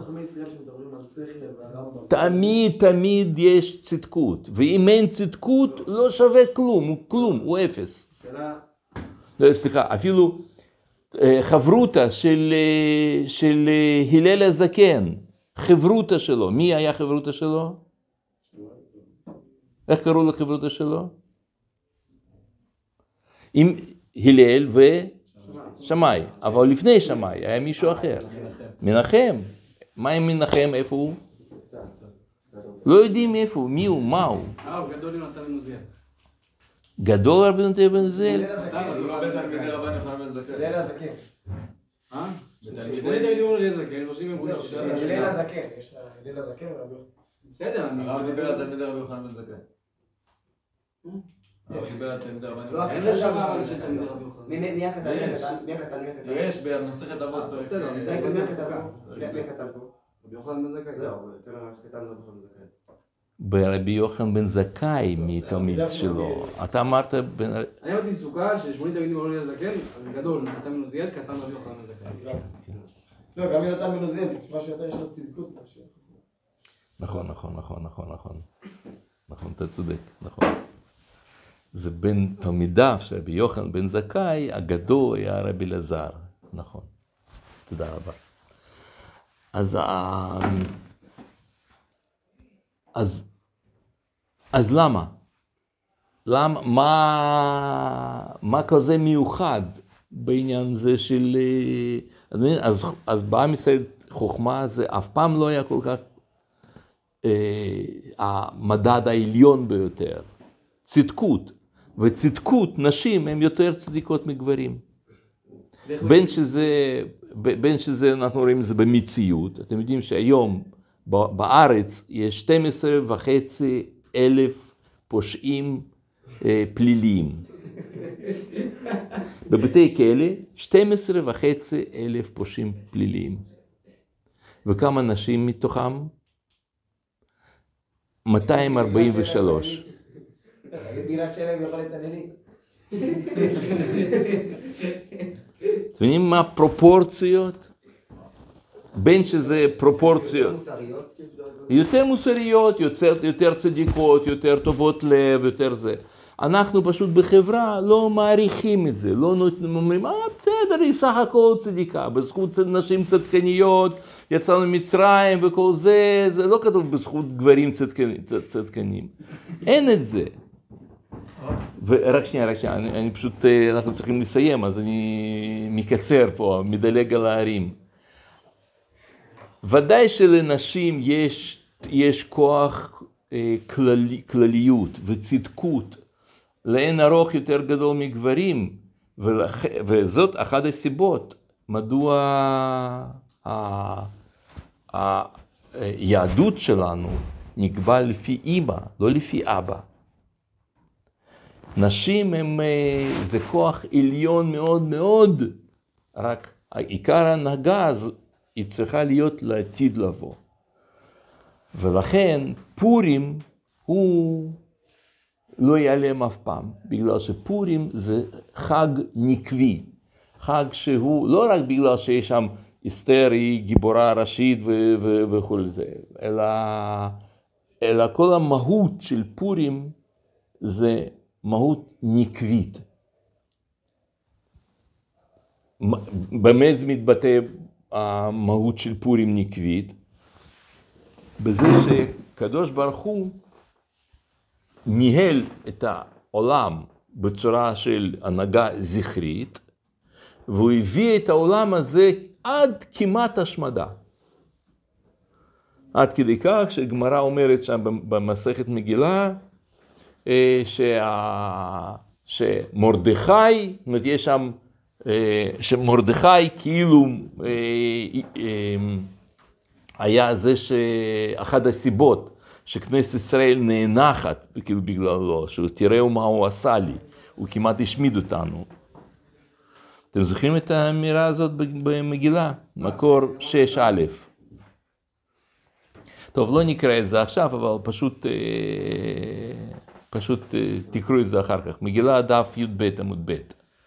תמיד תמיד יש צדקות. ואם אין צדקות, לא שווה כלום, הוא כלום, הוא אפס. לא, סליחה, אפילו חברותה של, של הלל הזקן, חברותה שלו. מי היה חברותה שלו? איך קראו לחברותה שלו? עם הלל ושמאי, אבל לפני שמאי היה מישהו אחר. מנחם. מה עם מנחם? איפה הוא? לא יודעים איפה הוא, מי הוא, מה הוא. הרב גדול יונתן בן עוזיאל. גדול רבי יונתן בן עוזיאל? הלל הזקן. אה? שמואל דוד אמרו הלל הזקן, שלושים אמרו שישה. הלל הזקן, יש הלל הזקן ורבי יוחנן. בסדר, אני... הרב דיבר על תלמידי רבי יוחנן בן זכאי. הרב דיבר על תלמידי רבי יוחנן. אין רשמה של תלמידי רבי יוחנן. מי הקטן? מי הקטן? יש במסכת אבות. בסדר, מי זה הקטן פה? רבי יוחנן בן זכאי. זהו, תן לנו הקטן זה רבי יוחנן בן זכאי. ברבי יוחנן בן זכאי מתלמיד שלו. אתה אמרת... אני אמרתי סוכה ששמואל דוד אמרו הלל הזקן, אז גדול, יונתן בן עוזיאל, קטן רבי יוחנן בן זכאי. לא, גם יונתן בן עוזיאל, תשמע שיותר יש לו צדקות. נכון, נכון, נכון, נכון, נכון. נכון, אתה צודק, נכון. זה בין תלמידיו של רבי יוחנן בן זכאי, הגדול היה רבי אלעזר. נכון. תודה רבה. אז, אז, אז למה? למה, מה, מה כזה מיוחד בעניין זה של... אז, אז, אז בעם ישראל חוכמה זה אף פעם לא היה כל כך אה, המדד העליון ביותר. צדקות. וצדקות, נשים הן יותר צדיקות מגברים. בין שזה, בין שזה, אנחנו רואים את זה במציאות. אתם יודעים שהיום בארץ יש שנים עשר וחצי אלף פושעים אה, פליליים. בבתי כלא, שנים עשר וחצי אלף פושעים פליליים. וכמה נשים מתוכם? מאתיים ארבעים ושלוש. מילה שלהם יכולת עננית. אתם יודעים מה הפרופורציות? בין שזה פרופורציות. יותר מוסריות, יותר, יותר צדיקות, יותר טובות לב, יותר זה. אנחנו פשוט בחברה לא מעריכים את זה, לא אומרים, אה בסדר, היא סך הכל צדיקה, בזכות נשים צדקניות, יצאנו ממצרים וכל זה, זה לא כתוב בזכות גברים צדקנים. אין את זה. ורק שנייה, רק שנייה, אני, אני פשוט, אנחנו צריכים לסיים, אז אני מקצר פה, מדלג על הערים. ודאי שלנשים יש, יש כוח אה, כללי, כלליות וצדקות, לאין ארוך יותר גדול מגברים, ולכ... וזאת אחת הסיבות, מדוע ה... היהדות שלנו נקבע לפי אמא, לא לפי אבא. נשים הם, זה כוח עליון מאוד מאוד, רק עיקר ההנהגה היא צריכה להיות לעתיד לבוא. ולכן פורים הוא לא ייעלם אף פעם, בגלל שפורים זה חג נקבי, חג שהוא לא רק בגלל שיש שם אסתר היא גיבורה ראשית וכל זה, אלא, אלא כל המהות של פורים זה מהות נקבית. במה זה מתבטא המהות של פורים נקבית? בזה שקדוש ברוך הוא ניהל את העולם בצורה של הנהגה זכרית, והוא הביא את העולם הזה עד כמעט השמדה. עד כדי כך שגמרא אומרת שם במסכת מגילה, שה... שמרדכי, זאת אומרת יש שם, שמרדכי כאילו היה זה שאחד הסיבות שכנסת ישראל נאנחת, כאילו בגללו, שתראו מה הוא עשה לי, הוא כמעט השמיד אותנו. אתם זוכרים את האמירה הזאת במגילה? מקור שש א'. טוב, לא נקרא את זה עכשיו, אבל פשוט, פשוט תקראו את זה אחר כך. מגילה דף י"ב עמוד ב'.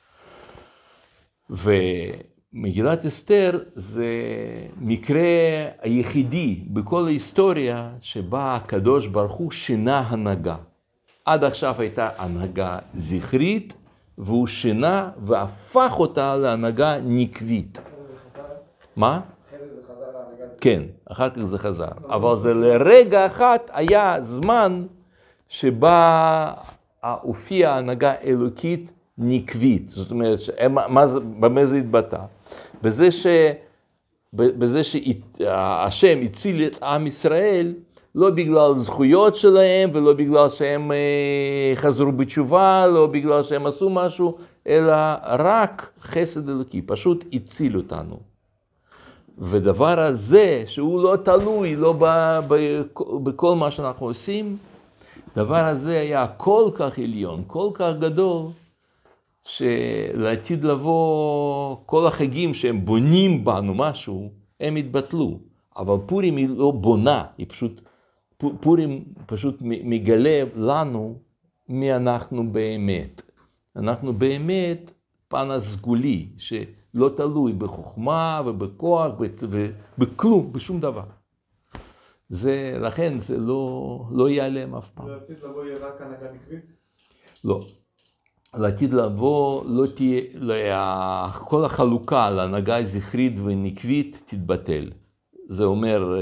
ומגילת אסתר זה מקרה היחידי בכל ההיסטוריה שבה הקדוש ברוך הוא שינה הנהגה. עד עכשיו הייתה הנהגה זכרית, והוא שינה והפך אותה להנהגה נקבית. מה? כן, אחר כך זה חזר. אבל זה לרגע אחת היה זמן שבה הופיעה הנהגה אלוקית נקבית. זאת אומרת, מה זה, במה זה התבטא? בזה ש, בזה שהשם הציל את עם ישראל, לא בגלל זכויות שלהם, ולא בגלל שהם חזרו בתשובה, לא בגלל שהם עשו משהו, אלא רק חסד אלוקי, פשוט הציל אותנו. ודבר הזה, שהוא לא תלוי, לא ב, ב, בכל מה שאנחנו עושים, דבר הזה היה כל כך עליון, כל כך גדול, שלעתיד לבוא כל החגים שהם בונים בנו משהו, הם התבטלו. אבל פורים היא לא בונה, היא פשוט, פורים פשוט מגלה לנו מי אנחנו באמת. אנחנו באמת פן הסגולי, שלא תלוי בחוכמה ובכוח, בכלום, בשום דבר. זה, לכן זה לא, לא ייעלם אף פעם. לעתיד לבוא יהיה רק הנהגה נקבית? לא. לעתיד לבוא לא תהיה, כל החלוקה להנהגה זכרית ונקבית תתבטל. זה אומר,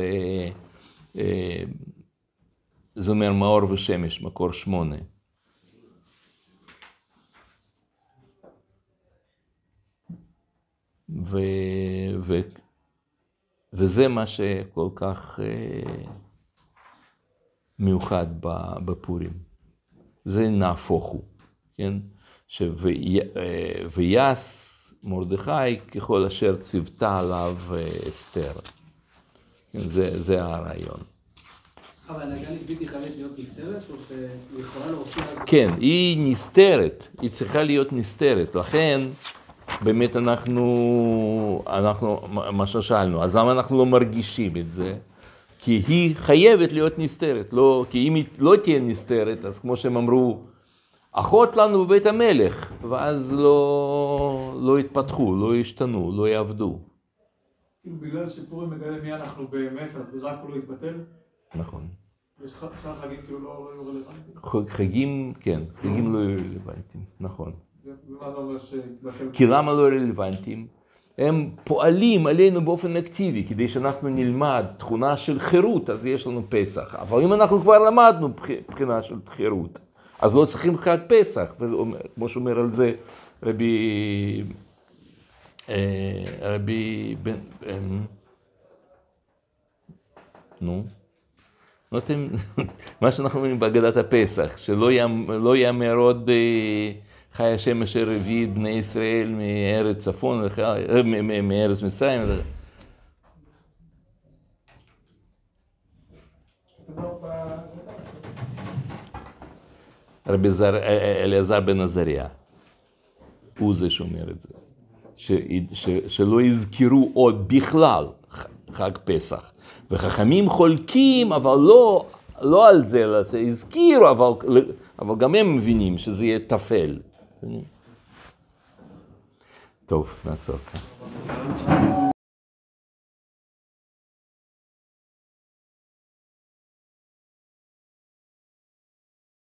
זה אומר מאור ושמש, מקור שמונה. ו, ו, וזה מה שכל כך מיוחד בפורים. זה נהפוך הוא, כן? ויעש מרדכי ככל אשר ציוותה עליו אסתר. זה, זה הרעיון. אבל הנהגה נקבית היא חייבת להיות נסתרת, או שהיא יכולה להופיע? כן, היא נסתרת, היא צריכה להיות נסתרת, לכן באמת אנחנו, אנחנו, מה ששאלנו, אז למה אנחנו לא מרגישים את זה? כי היא חייבת להיות נסתרת, לא, כי אם היא לא תהיה נסתרת, אז כמו שהם אמרו, אחות לנו בבית המלך, ואז לא, לא התפתחו, לא השתנו, לא יעבדו. בגלל שפורים מגלה מי אנחנו באמת, אז רק הוא לא יתבטל? נכון. יש שאר חגים כאילו לא רלוונטיים? חגים, כן, חגים לא רלוונטיים, נכון. ומה זה אומר שיתבטל? כי למה לא רלוונטיים? הם פועלים עלינו באופן אקטיבי, כדי שאנחנו נלמד תכונה של חירות, אז יש לנו פסח. אבל אם אנחנו כבר למדנו בחינה של חירות, אז לא צריכים חג פסח, כמו שאומר על זה רבי, רבי בן, נו, נותן, מה שאנחנו אומרים בהגדת הפסח, שלא יאמר עוד חי השם אשר הביא את בני ישראל מארץ צפון, מארץ מצרים. רבי אליעזר בן עזריה, הוא זה שאומר את זה, ש, ש, שלא יזכרו עוד בכלל חג פסח. וחכמים חולקים, אבל לא, לא על זה, אלא הזכירו, אבל, אבל גם הם מבינים שזה יהיה תפל. טוב, נעשור.